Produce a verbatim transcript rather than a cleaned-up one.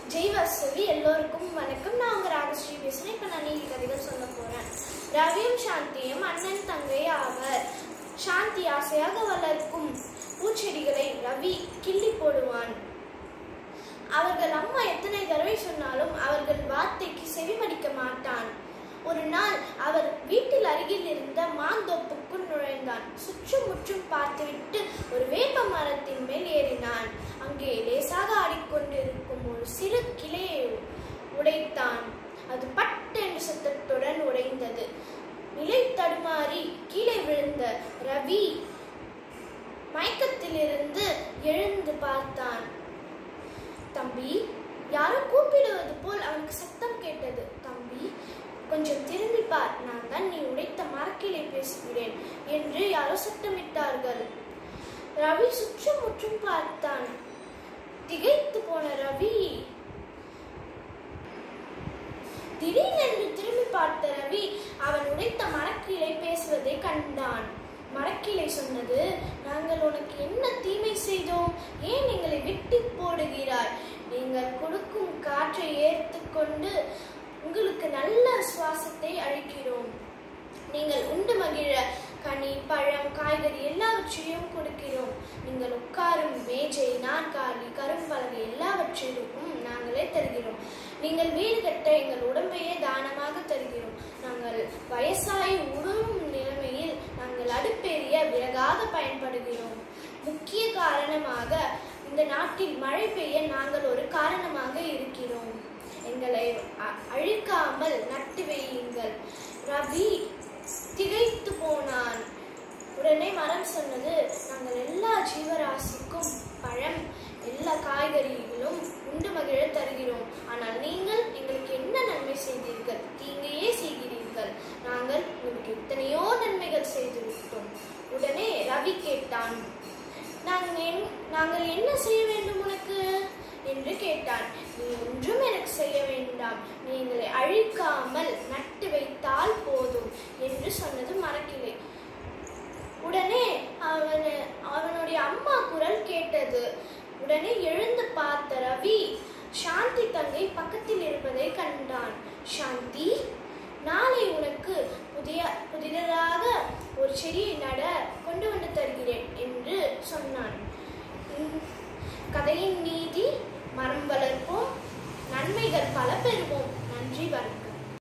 ஜெய் வாசவி எல்லோருக்கும் வணக்கம். நான் உங்க ராகஸ்ரீ பேசுறேன். இப்ப நான் நீதி கதைகள் சொல்ல போறேன். ரவியும் சாந்தியும் அண்ணன் தங்கை ஆவர். சாந்தி ஆசையாக வளர்க்கும் பூச்செடிகளை ரவி கிள்ளி போடுவான். அவர்கள் அம்மா எத்தனை தடவை சொன்னாலும் அவர்கள் வார்த்தைக்கு செவிமடிக்க மாட்டான். ஒரு நாள் அவர் வீட்டில் அருகில் இருந்த மாந்தோப்புக்குள் நுழைந்தான். சுற்றும் முற்றும் பார்த்துவிட்டு ஒரு வேப்ப மரத்தின் மேல் ஏறினான். அங்கே லேசாக ஆடிக்கொண்டிருக்கும் ஒரு சிறு கிளையை உடைத்தான். அது பட்டென்று சத்தத்துடன் உடைந்தது. நிலை தடுமாறி கீழே விழுந்த ரவி மயக்கத்திலிருந்து எழுந்து பார்த்தான். தம்பி, யாரோ கூப்பிடுவது போல் அவனுக்கு சத்தம் கேட்டது. தம்பி, கொஞ்சம் திரும்பி பார், நான் தான் நீ உடைத்த மரக்கிளை பேசுகிறேன் என்று யாரோ சத்தமிட்டார்கள். ரவி சுற்றும் முற்றும் பார்த்தான். திகைத்து போன ரவி திடீரென்று திரும்பி பார்த்த ரவி அவன் உடைத்த மரக்கிளை பேசுவதை கண்டான். மரக்கிளை சொன்னது, நாங்கள் உனக்கு என்ன தீமை செய்தோம்? ஏன் எங்களை வெட்டி போடுகிறாய்? நீங்கள் கொடுக்கும் காற்றை ஏற்றுக்கொண்டு உங்களுக்கு நல்ல சுவாசத்தை அளிக்கிறோம். நீங்கள் உண்டு மகிழ கனி, பழம், காய்கறி எல்லாவற்றையும் கொடுக்கிறோம். நீங்கள் உட்காரும் மேஜை, நாற்காலி, கரும்பலகை எல்லாவற்றிற்கும் நாங்களே தருகிறோம். நீங்கள் வீடு கட்ட எங்கள் உடம்பையே தானமாக தருகிறோம். நாங்கள் வயசாகி உடும் நிலைமையில் நாங்கள் அடுப்பெரிய விறகாக பயன்படுகிறோம். முக்கிய காரணமாக இந்த நாட்டில் மழை பெய்ய நாங்கள் ஒரு காரணமாக இருக்கிறோம். எங்களை அழிக்காமல் நட்டு வையுங்கள். ரவி திகைத்து போனான். உடனே மரம் சொன்னது, நாங்கள் எல்லா ஜீவராசிக்கும் பழம், எல்லா காய்கறிகளும் உண்டு மகிழ தருகிறோம். ஆனால் நீங்கள் எங்களுக்கு என்ன நன்மை செய்தீர்கள்? தீங்கையே செய்கிறீர்கள். நாங்கள் உங்களுக்கு எத்தனையோ நன்மைகள் செய்து விட்டோம். உடனே ரவி கேட்டான், நாங்கள் நாங்கள் என்ன செய்ய வேண்டும் உனக்கு என்று கேட்டான். நீ ஒன்றும் எனக்கு செய்ய வேண்டாம், நீ எங்களை அழிக்காமல் நட்டு வைத்தால் போதும் என்று சொன்னது மரக்கிளை. உடனே அவன் அவனுடைய அம்மா குரல் கேட்டது. உடனே எழுந்து பார்த்த ரவி சாந்தி தங்கை பக்கத்தில் இருப்பதை கண்டான். சாந்தி, நாளை உனக்கு புதிய புதிதாக ஒரு செடியை நட கொண்டு வந்து தருகிறேன் என்று சொன்னான். கதையின் நீதி, மரம் வளர்ப்போம், நன்மைகள் பல பெறுவோம். நன்றி, வணக்கம்.